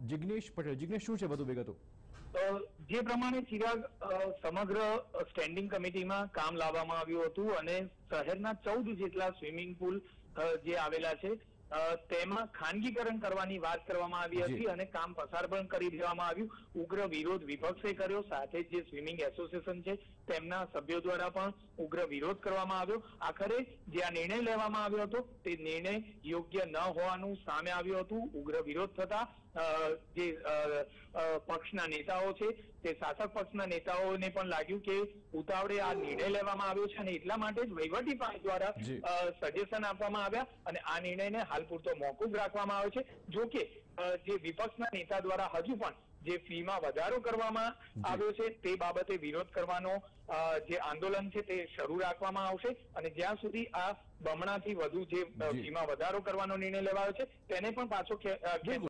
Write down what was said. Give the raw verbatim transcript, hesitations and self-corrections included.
જિગ્નેશ પટેલ. જિગ્નેશ, શું છે વધુ વિગતો? જે પ્રમાણે ચિરાગ સમગ્ર સ્ટેન્ડિંગ કમિટીમાં કામ લાવવામાં આવ્યું હતું અને શહેરના ચૌદ જેટલા સ્વિમિંગ પુલ જે આવેલા છે તેમાં ખાનગીકરણ કરવાની વાત કરવામાં આવી હતી અને કામ પસાર પણ કરી દેવામાં આવ્યું. ઉગ્ર વિરોધ વિપક્ષે કર્યો, સાથે જે સ્વિમિંગ એસોસિએશન છે તેમના સભ્યો દ્વારા પણ ઉગ્ર વિરોધ કરવામાં આવ્યો. આખરે જે આ નિર્ણય લેવામાં આવ્યો હતો તે નિર્ણય યોગ્ય ન હોવાનું સામે આવ્યું હતું. ઉગ્ર વિરોધ થતા જે પક્ષના નેતાઓ છે તે શાસક પક્ષના નેતાઓને પણ લાગ્યું કે ઉતાવળે આ નિર્ણય લેવામાં આવ્યો છે અને એટલા માટે જ વહીવટી પાંચ દ્વારા સજેશન આપવામાં આવ્યા અને આ નિર્ણયને હાલ પૂરતો મોકૂફ રાખવામાં આવ્યો છે. જો કે જે વિપક્ષના નેતા દ્વારા હજુ પણ જે ફીમાં વધારો કરવામાં આવ્યો છે તે બાબતે વિરોધ કરવાનો જે આંદોલન છે તે શરૂ રાખવામાં આવશે અને જ્યાં સુધી આ બમણાથી વધુ જે ફીમાં વધારો કરવાનો નિર્ણય લેવાયો છે તેને પણ પાછો